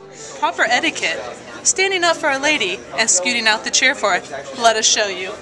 Proper etiquette. Standing up for a lady and scooting out the chair for it. Let us show you.